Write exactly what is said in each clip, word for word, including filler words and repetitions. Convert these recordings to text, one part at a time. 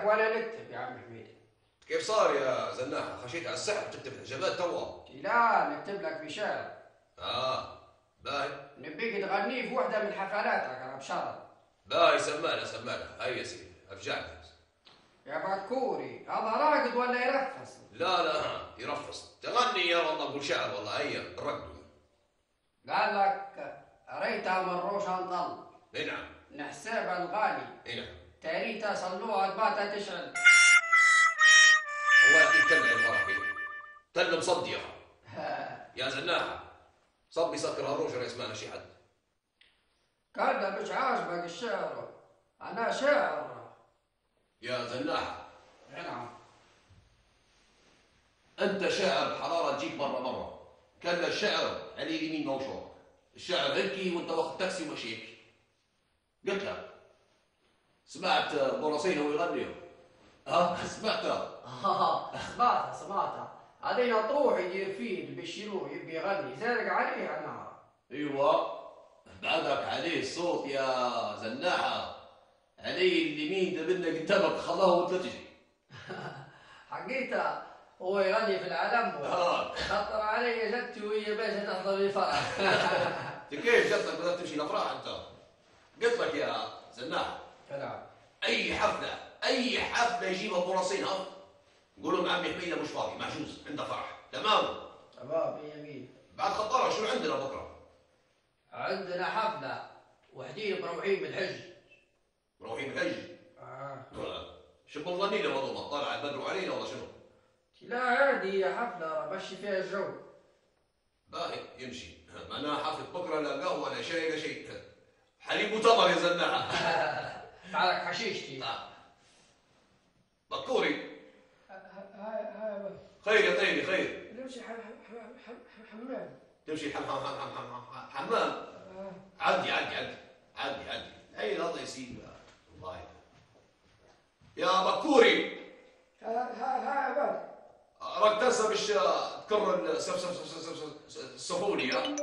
لك ولا نكتب يا عم حميد. كيف صار يا زناحة؟ خشيت على السحب تكتب الحجابات توا. لا نكتب لك بشعر. اه باهي. نبيك تغنيه في وحدة من حفلاتك انا بشرط. باهي سمعنا سمعنا، هيا يا سيدي افجعنا. يا بكوري هذا راقد ولا يرفس؟ لا لا يرفص، تغني يا والله قول شعر والله، هيا نرقدوا. قال لك ريتها من روشان طل. اي نعم. نحسبها الغالي. اي نعم. تاريتها صلوها تباتها تشعل. الله يعطيك تل الفرح فيه. تل مصدي يا زناحة. صبي سكر هالروش ولا يسمعنا شي حد. كان مش عاجبك الشعر. انا شاعر. يا زناحة. نعم. انت شاعر الحرارة تجيك مرة مرة. كان الشعر على اليمين موشور. الشعر هيك وانت واخد تاكسي ومشيك. قلتها. سمعت بورصين هو يغني. ها سمعتها. آه سمعتها سمعتها. هذين تروح يدير فيه بشيروه يبي يغني سارق عليه انا. ايوه بعدك عليه الصوت يا زناحة. عليه اليمين دبنا قدامك خلاه وتجي. حقيقة هو يغني في العلم. آه. خطر علي جدتي وهي باشا تحضر الفرح. انت كيف جدتك بدك تمشي الافراح انت؟ قلت لك يا زناحة. نعم. اي حفلة اي حفلة يجيبها ابو رصين ها. قول لهم عمي حميدة مش فاضي محجوز عنده فرح. تمام؟ تمام مية مية. بعد خطارة شنو عندنا بكرة؟ عندنا حفلة وحدين مروحين بالحج. مروحين بالحج؟ آه. شو مظنين الموضوع؟ طالع البدر علينا ولا شنو؟ لا عادي حفلة بمشي فيها الجو. باهي يمشي. معناها حفلة بكرة لا قهوة لا شاي لا شيء. حليب وتمر يا زناحة. تعالك حشيشتي. بكوري. هاي هاي خير يا طيبي خير. نمشي حمام. تمشي حم حم حم حم حم حمام. عدي عدي عدي عدي عدي. اي الله يسيب الله. يا بكوري. هاي هاي هاي راك تنسى باش تكرر السفوني ها.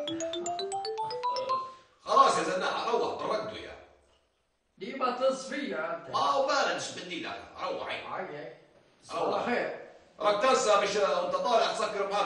خلاص يا زناحة روح بنرقدوا يا. ديما تصفية انت. ما هو بارد ايش بدي لك روح هي. عاي الله خير. راك تنسى باش وانت طالع تسكر معاك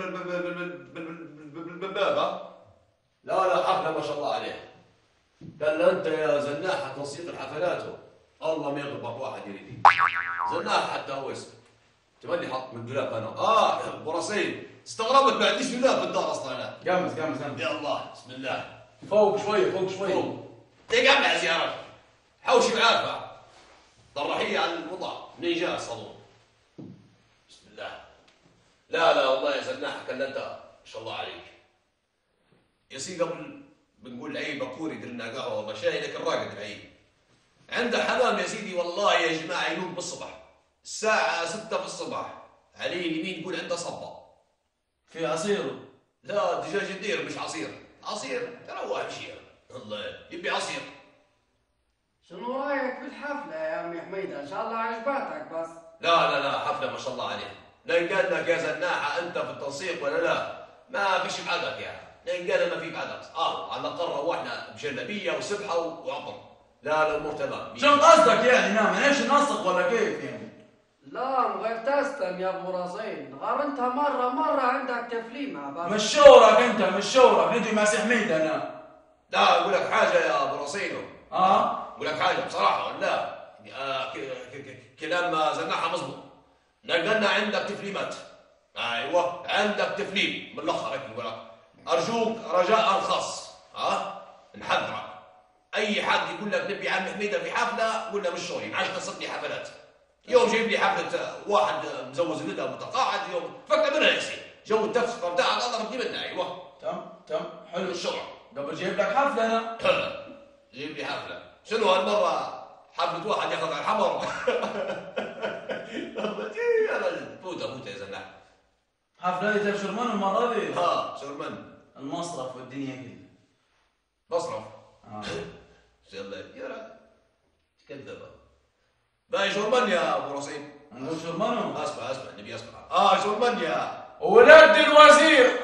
الباب. لا لا حفلة ما شاء الله عليه. قال له انت يا زناحة تنسيق الحفلات الله ما يغلبك واحد يريد. زناحة حتى هو اسمه. تمني حط من الدولاب انا. اه ابو رصين استغربت ما عنديش دولاب في الدار اصلا انا. قمص قمص قمص. يا الله بسم الله. فوق شوي فوق شوي. فوق. تقمع يا زيارة. حوشي بعافية. طرحيه على الوضع منين جاء الصالون. بسم الله. لا لا والله يا زناحة كلمتها ما شاء الله عليك. يا سيدي قبل بنقول العيب بكوري درنا قهوه والله شاي لك الراقد العيب. عنده حمام يا سيدي والله يا جماعه ينوم بالصبح. الساعة ستة في الصبح عليه اليمين يقول عنده صبة. في عصير؟ لا دجاج يدير مش عصير. عصير تروح امشي الله يبي عصير. شنو رايك بالحفلة يا عمي حميدة؟ ان شاء الله عجبتك بس. لا لا لا حفلة ما شاء الله عليه. لين قال لك يا زناحة انت في التنسيق ولا لا؟ ما فيش بعدك يا لين قال ما في بعدك. اه على الاقل روحنا بجلبية وسبحة وعطر. لا الامور تمام. شنو قصدك يعني نعم ايش ننسق ولا كيف يعني؟ لا غير تستم يا ابو رصين، غير انت مرة مرة عندك تفليمة بس. مش شورك انت مش شورك ندوي مع سي حميد انا. لا اقول لك حاجة يا ابو رصينو. اه؟ اقول لك حاجة بصراحة ولا آه كلام زناحة مظبوط. نقلنا عندك تفليمات. ايوه عندك تفليم من الاخر هيك نقول لك. ارجوك رجاء خاص ها أه؟ نحذرك. اي حد يقول لك نبي عم حميدة في حفلة قول له مش شغلي ما عادش تصب لي حفلات. يوم جايب لي حفلة واحد مزوز ولده متقاعد يوم فك منها يا سيدي. جو التفسخر بتاعك الله بدي منها ايوه. تم تم حلو الشغل. قبل جايب لك حفلة انا. جيب لي حفلة. شنو هالمرة حفلة واحد ياخذ على الحمر. يا رجل فوته فوته يا زلمة. حفلة انت شرمان المرة ذي؟ ها شرمان. المصرف والدنيا كلها. مصرف. اه. يلا يا رجل تكذب. باي شرمان يا ابو رصين. نقول شرمانو؟ اسمع اسمع نبي اسمع. اه شرمان يا ولاد الوزير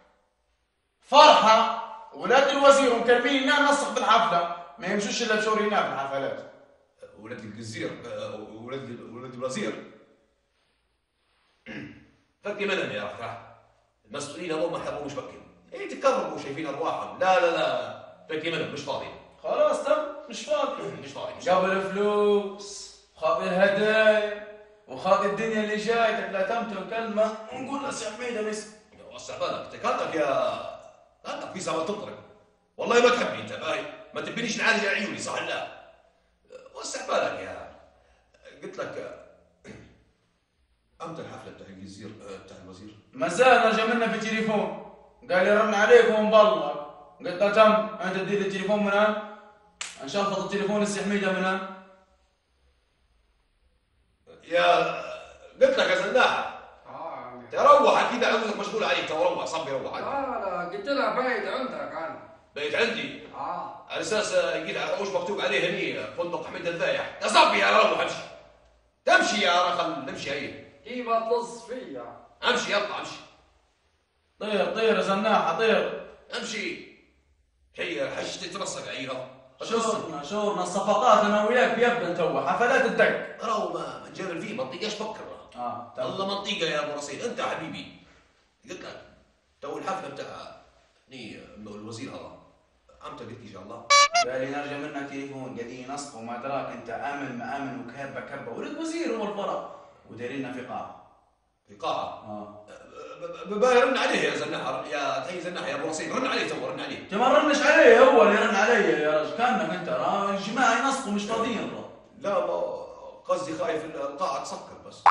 فرحة. ولاد الوزير مكلمين ننسق بالحفلة ما يمشوش الا بشورينا في الحفلات. ولد الجزير ولد ولد الوزير فكي منهم يا رح المسؤولين هذول ما حبوا مش فكين ايه تكرموا شايفين ارواحهم لا لا لا فكي منهم مش فاضي خلاص تم مش فاضي مش فاضي مش فاضي. قبل فلوس وخاطي الهدايا وخاطي الدنيا اللي جايتك لا تمتلك كلمه ونقول له سي حميده بس وسع بالك تكلك يا لا في زمان تضرب والله ما تحبني انت باهي ما تبينيش نعالج عيوني صح لا وسع بالك يا قلت لك امتى الحفله بتاع الجزير بتاع الوزير؟ ما زال رجع منا في التليفون قال لي رن عليك ومبلغ قلت له تم انت تدير التليفون من هنا انشفط التليفون السي حميده من هنا يا قلت لك يا زناحه اه تروح اكيد عاوزك مشغول عليك تروح صبي روح لا عندي لا قلت لها بيت عندك انا بيت عندي اه على اساس لقيت وش مكتوب عليه هني فندق حميد الذايح يا صبي يا روح امشي تمشي يا رخل نمشي هي كيف تلص فيا امشي يلا امشي طير طير يا زناحه طير امشي هي حش تترصق عيها شورنا شورنا الصفقات انا وياك بيبدا تو حفلات الدق راهو ما نجرب فيه منطقه ايش فكر اه والله منطقه يا ابو رصيد انت حبيبي قلت لك تو الحفله بتاع ني الوزير هذا امتى قلت ان شاء الله؟ قال لي نرجع منا تليفون قاعدين نصق وما دراك انت امن ما امن وكهبه كبه ولد وزير هو الفرح ودايرين في قاعه في قاعه اه باهي رن عليه يا زناحه يا تهي زناحه يا ابو رصيد رن عليه تو رن عليه انت ما رنش علي هو اللي رن علي يا رجل كانك انت راه الجماعه ينصقوا مش فاضيين راه لا ما قصدي خايف القاعه تسكر بس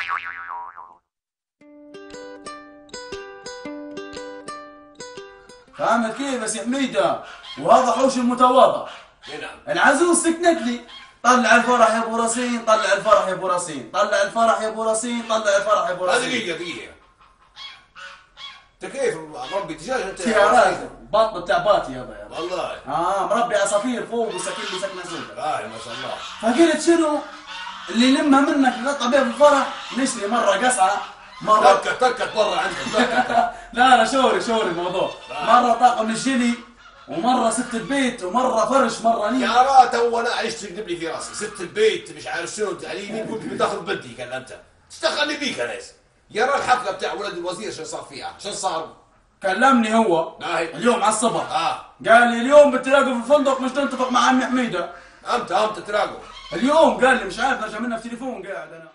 فهمت كيف يا سي حميده؟ وهذا حوش المتواضع. نعم العزوز سكنت لي. طلع الفرح يا ابو رصين، طلع الفرح يا ابو رصين، طلع الفرح يا ابو رصين، طلع الفرح يا ابو هذه رصين. دقيقه دقيقه انت كيف مربي دجاج انت يا راجل بطن بتاع باتي هذا يا راجل. والله اه مربي عصافير فوق وساكن لي سكنه سوداء. باهي ما شاء الله فقلت شنو؟ اللي يلمها منك نقطع بها في الفرح نشري مره قصعه مره تكت تكت برا عندك تكت لا لا شوري شوري الموضوع. مره طاقم الجلي ومره ست البيت ومره فرش مره نيل. يا رات هو انا عايش تكذب لي في راسي ست البيت مش عارف شنو تعليمي كنت بتاخذ بدي كان انت تستخلني بيك انا يا رات الحفله بتاع ولد الوزير شو صار فيها؟ شو صار؟ كلمني هو باهي اليوم على الصبح. اه قال لي اليوم بتلاقوا في الفندق مش تنتفق مع عمي حميده. امتى امتى تلاقوا؟ اليوم قال لي مش عارف نرجع منها في تليفون قاعد انا.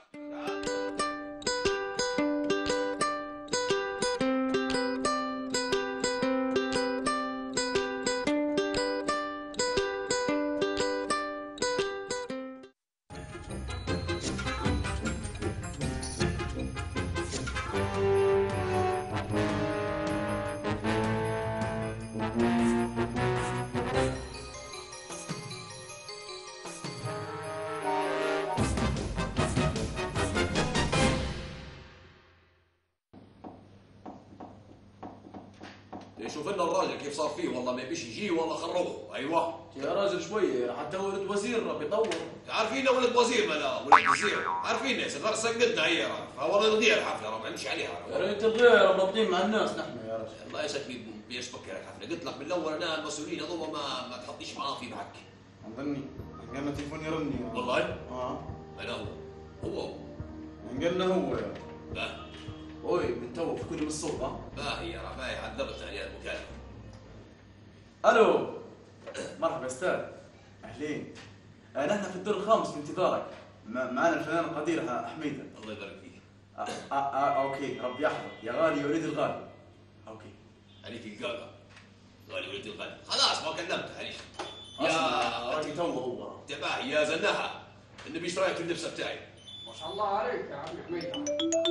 شوف لنا الراجل كيف صار فيه والله ما يبيش يجي والله خروه ايوه يا راجل شويه حتى ولد وزير بيطور عارفين ولد وزير ملا ولد وزير عارفين ناس الغرس سقدنا هي والله نضيع الحفله راه ما نمشي عليها يا ريت الغير رابطين مع الناس نحن يا راجل الله يسكت بيشبك الحفله قلت لك من الاول انا المسؤولين هذول ما ما تحطيش معاه في معك ظني قال تليفوني يرني والله اه انا هو هو قال له هو يا باهي اوي من تو في كل من الصوت ها باهي يا راه باهي عذبتنا على المكالمه الو مرحبا استاذ اهلين آه نحن في الدور الخامس في انتظارك معنا الفنان القدير حميده الله يبارك فيك آه آه آه اوكي ربي يحفظك يا غالي يا وليد الغالي اوكي عليك القاقه غالي ولد الغالي خلاص ما كلمته عليش يا راجل تو هو باهي يا زناحه النبي ايش رايك في اللبسه بتاعي؟ ما شاء الله عليك يا عمي حميده.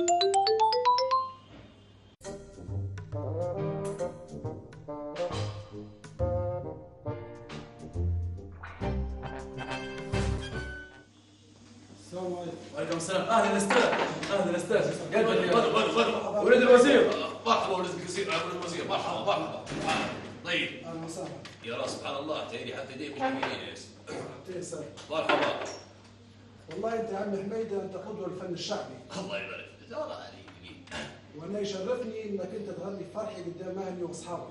السلام عليكم. وعليكم السلام اهلا استاذ اهلا استاذ مرحبا مرحبا ولد الوزير مرحبا ولد الوزير ولد الوزير مرحبا مرحبا طيب اهلا وسهلا. يا راس سبحان الله تهيألي حتى ديك باليمين تيسر. مرحبا والله انت يا عم حميده انت قدوه الفن الشعبي، الله يبارك فيك الله عليك وانا يشرفني انك انت تغني فرحي قدام اهلي واصحابي.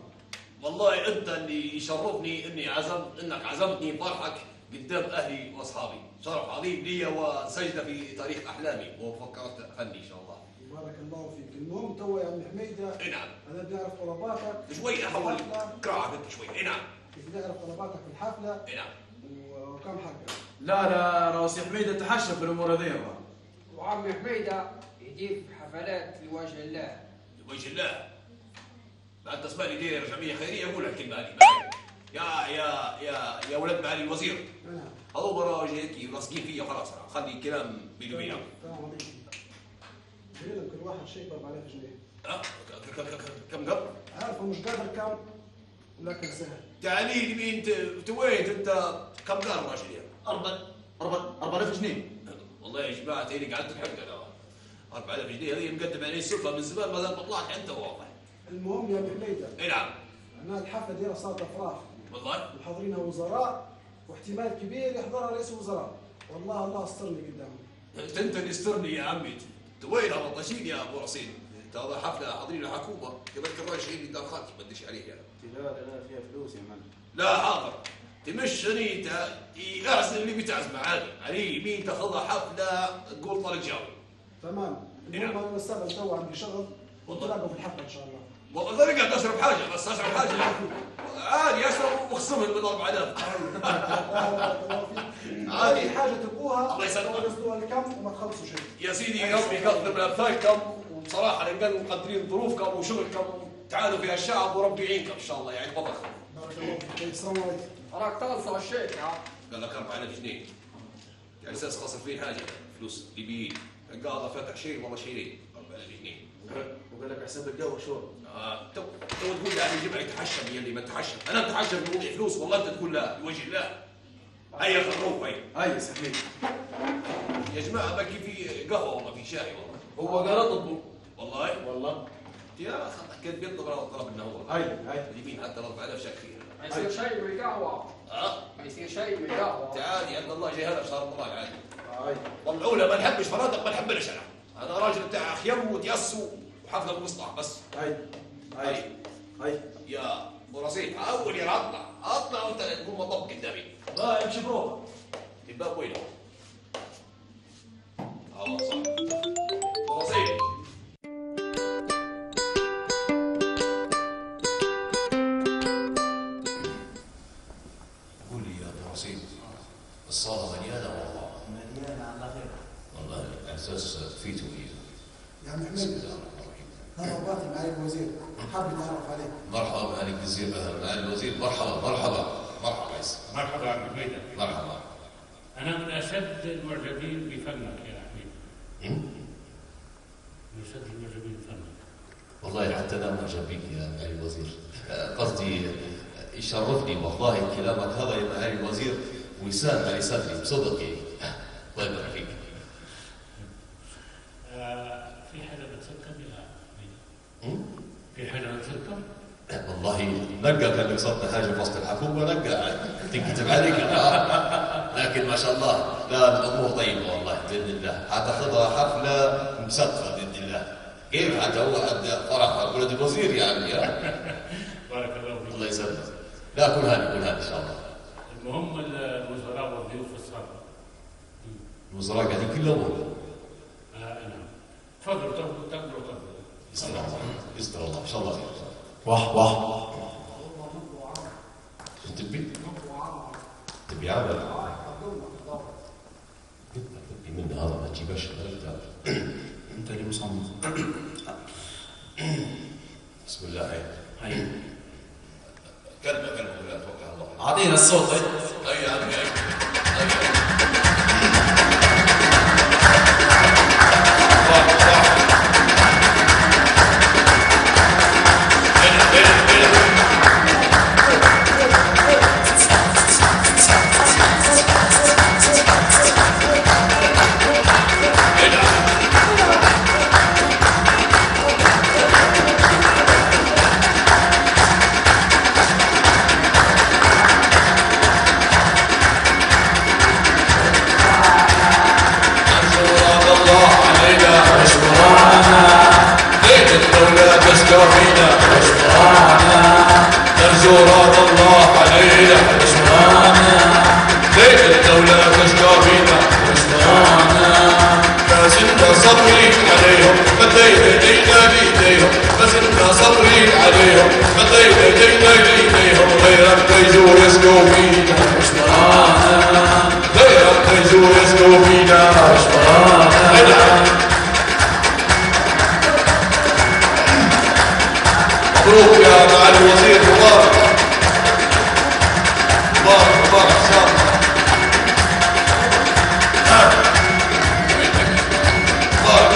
والله انت اللي يشرفني اني عزم انك عزمتني فرحك قدام اهلي واصحابي شرف عظيم لي وسجدة في تاريخ أحلامي وفكرت فني إن شاء الله. بارك الله فيك. المهم تو يا عم حميده اي نعم. انا بدي اعرف طلباتك شوي احول قراءة انت شوي. اي نعم. بدي اعرف طلباتك في الحفله اي نعم. وكم حقك. لا لا راسي حميده تحشى في الامور هذي. وعم حميده يجيب حفلات لوجه الله. لوجه الله. ما انت اسمعني دير جمعيه خيريه اقول الكلمه هذه. يا يا يا يا ولد معالي الوزير. نعم. هذو برا هيك لاصقين فيا خلاص خلي الكلام بيني وبينهم. تمام عليك. لهم كل واحد شيء ب أربعة آلاف جنيه. أه؟ كم قبل؟ عارفه مش قادر كم لكن سهل. تعالي لي مين انت وين انت كم قال الراجل يعني؟ أربعة أربعة أربعة آلاف جنيه. والله يا جماعه تاني قعدت بحق انا أربعة آلاف جنيه هذه مقدم عليه السلفه من زمان ما دام طلعت انت واضح. المهم يا ابن حميده. اي نعم. انا الحفله ديالها صارت افراح. والله؟ وحاضرينها وزراء واحتمال كبير يحضرها رئيس وزراء. والله الله استرني قدامهم. انت اللي استرني يا عمي. انت وين هذا طشين يا ابو رصين؟ انت هذا حفله حاضرين الحكومه كذلك الراجل اللي دار خالتي ما ادريش عليه يعني. لا لا فيها فلوس يا مان. لا حاضر تمشني انت اعزل اللي بتعزمه عادي علي مين تاخذها حفله تقول طلق جاوي. تمام. المهم انا بشتغل تو عندي شغل ونتلاقوا في الحفله ان شاء الله. والله انا قاعد اشرب حاجه بس اشرب حاجه عادي اشرب واخصمها من أربعة آلاف. عادي حاجه تبقوها الله يسلمك. تنزلوها لكم وما تخلصوا شيء. يا سيدي ربي يقدر من امثالكم وبصراحه لان مقدرين ظروفكم وشغلكم تعالوا فيها الشعب وربي يعينكم ان شاء الله يعني بطخ. بارك الله فيك. السلام عليكم. راك توصل الشيك ها. قال لك أربعة آلاف جنيه يعني اساس خسر فيه حاجه فلوس ليبيين قاعد فاتح شيء والله شيء أربعة آلاف جنيه. وقال لك حساب القهوه شرب. اه تو تو تقول يعني جمعه يتحشم يلي ما تحشم انا اتحشم بموضوع فلوس والله انت تقول لا لوجه الله. هيا خروف هيا. هاي سحبيك. يا جماعه باقي في قهوه والله في شاي والله. هو قال اطلبوا. والله والله. يا اخي كنت بيطلب انا طلب منه هو. هاي هاي. اليمين حتى أربعة آلاف شاكرين. ما يصير شيء من القهوه. اه ما يصير شيء من القهوه. تعالي عند الله جاي هذا شهر رمضان عادي. هاي. طلعوا له ما نحبش فنادق ما نحبش انا. انا راجل بتاع خيم وتيس وحفله بمصطلح بس. هاي. هاي. هاي. يا ابو رصيد اول يا اطلع اطلع وانت تكون مطب قدامي. لا امشي بروحك. الباب وينه؟ اه صح. ابو رصيد قول لي يا ابو رصيد الصاله مليانه والله. مليانه على خير. والله احساس فيته فيه. يا عم حميد هذا باطل معالي الوزير حاب يتعرف عليك. مرحبا معالي الوزير معالي الوزير مرحبا مرحبا مرحبا عيسى. مرحبا عم حميدة. مرحبا. أنا من أشد المعجبين بفنك يا حميد. من أشد المعجبين بفنك. والله حتى أنا معجب بك يا معالي الوزير. قصدي يشرفني والله كلامك هذا يا معالي الوزير ويسال على صدري بصدق يعني. الله يبارك فيك. آه في حاجة بتسكر يا حميدة؟ في حاجة بتسكر؟ والله نقى كان قصدنا حاجه في وسط الحكومه نقى تنكتب عليك لكن ما شاء الله لا الامور طيبه والله باذن الله حتاخذها حفله مسقفه باذن الله. كيف حتى هو عند فرح ولد الوزير يعني بارك الله فيك. الله يسلمك. لا كل هذا كل هذا ان شاء الله. المهم الوزراء والضيوف السابقة. الوزراء قاعدين كلهم. آه نعم. تفضلوا تفضلوا تفضلوا تفضلوا. يستر الله يستر الله ان شاء الله خير. واه واه. تبي؟ تبي عمل؟ تبي من هذا ما تجيبش انت اللي مصمم. بسم الله هاي. هاي. كلمه كلمه ولا توكل على الله. اعطينا الصوت. اي عمي اي. نرجو رضا الله علينا. بيت الدولة تشكى فينا غيرك تيجوا يسقوا فينا مش ورانا، غيرك تيجوا يسقوا فينا مش ورانا. مبروك يا معالي الوزير، مبارك مبارك مبارك سام. مبارك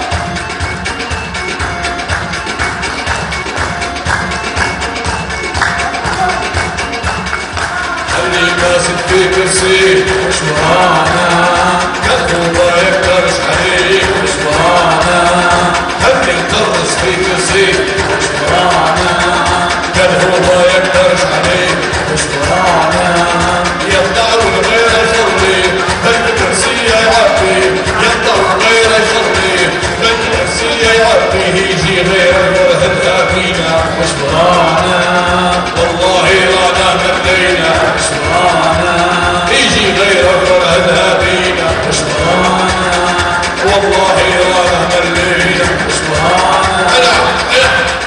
اللي ماسك في كرسي مش ورانا، كفه ما يقدرش عليه مش ورانا، اللي مدرس في كرسي مش ورانا، كفه ما يقدرش عليه مش ورانا. يطلعوا غير شري الكرسي يعبي، يطلعوا غير شري الكرسي يعبي، يجي غير هدها فينا مش ورانا، والله رانا ملينا مش ورانا، يجي غير هدها فينا مش ورانا، والله رانا ملينا مش ورانا. أنا أنا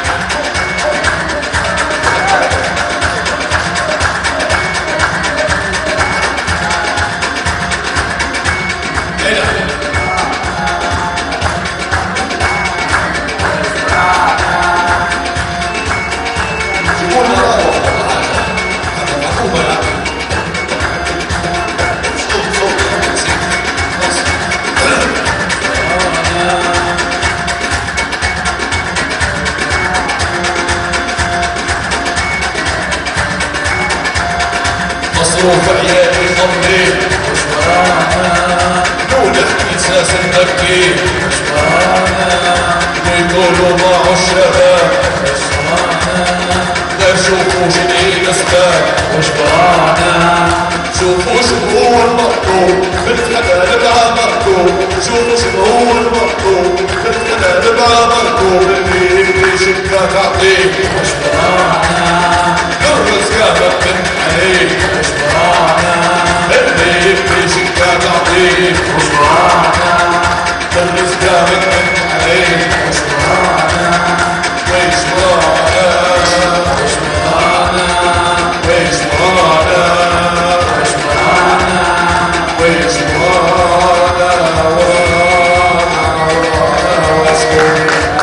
مصروف عيالي خمري مش ورانا، نولح اساس نبكي مش ورانا، ويقولوا معه الشباب مش ورانا، لا شوفوا شنو الاسباب مش ورانا، شوفوا شنو هو المطلوب بالحلال مع مركوب، شوفوا شنو هو المطلوب بالحلال مع مركوب، اللي يبني شبكه تعطيه مش ورانا، الرزقه من عليه مش ورانا، اللي يبني شبكه تعطيه مش ورانا، الرزقه من عليه مش ورانا، ويش ورانا مش ورانا، ويش ورانا مش ورانا، ويش ورانا ورانا ورانا واسكت.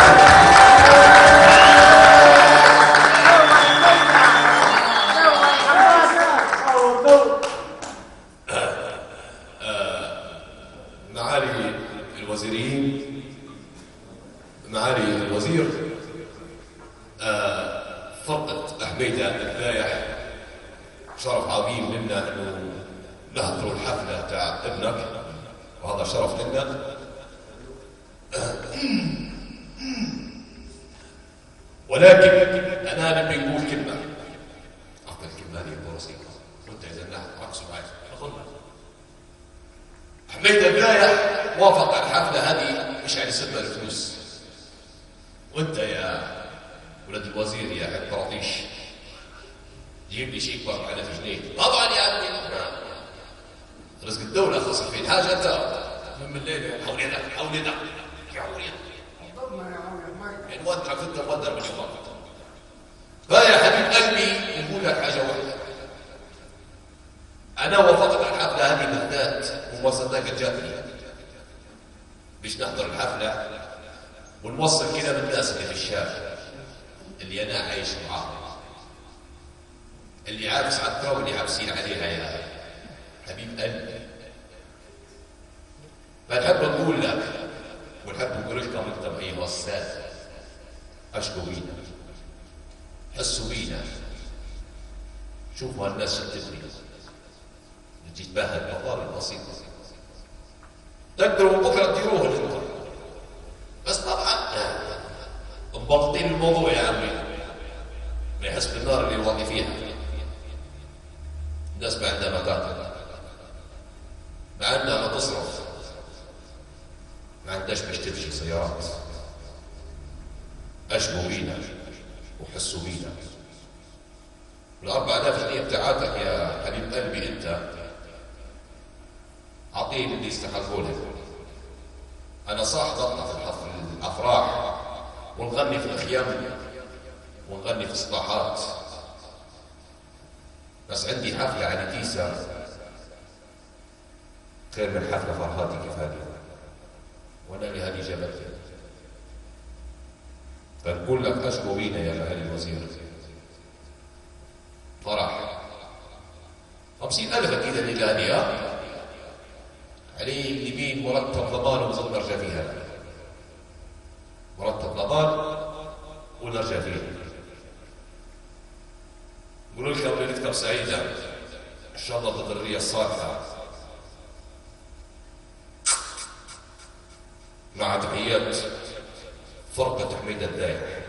معالي الوزيرين، معالي الوزير، آه فرقة حميدة البايح شرف عظيم لنا انه نحضروا الحفلة تاع ابنك، وهذا شرف لنا. آه ولكن انا نبي نقول كلمة، اعطي الكلمة هذه البروسية وانت اذا نحن رقصوا معي. حميدة البايح وافق على الحفلة هذه مش على سبب الفلوس، وانت يا ولد الوزير يا حق براطيش جيب لي شيك باربعة آلاف جنيه. طبعا يا عمي رزق الدولة خاصة في الحاجة انت من الليل حولي ذاك حولي ذاك حولي ذاك نودعك انت مودع بالشباب. فيا حبيب قلبي نقول لك حاجة واحدة، انا وافقت على الحفلة هذه بالذات ومواصلتك جاتني باش نحضر الحفلة ونوصل كده بالناس اللي في الشارع اللي انا عايش معاهم، اللي عابس على التراب اللي عابسين عليها يا حبيب قلبي. فنحب نقول لك ونحب نقول لكم انتم ايها الساده، اشكوا بينا، حسوا بينا، شوفوا هالناس شو بتبني، بتجي تباهى المطار البسيط، تقدروا بكره تديروها انتم، بس طبعا مبسطين الموضوع يا عمي، ما يحس بالنار اللي واقف فيها. الناس ما عندها مكاتب، ما عندها ما تصرف، ما عندهاش باش تمشي سيارات. اشبوا بينا وحسوا بينا. الأربع آلاف جنيه بتاعتك يا حبيب قلبي انت اعطيني اللي يستحقوا لك. انا صح ضغطنا في الافراح ونغني في الخيام ونغني في اصلاحات. بس عندي حفلة على كيسة خير من حفلة فرحاتي كيف هذه، وانا لهذه جبلتي. فنقول لك اشكو بينا يا معالي الوزير. فرح خمسين ألف أكيد الليلة ها؟ عليه اليمين مرتب ضمان ونظل نرجع فيها. مرتب ضمان ونرجع فيها. قولوا لي قبل نكتب سعيدة إن شاء الله ضد الرية الصالحة. مع تحيات فرقة حميد الدايح.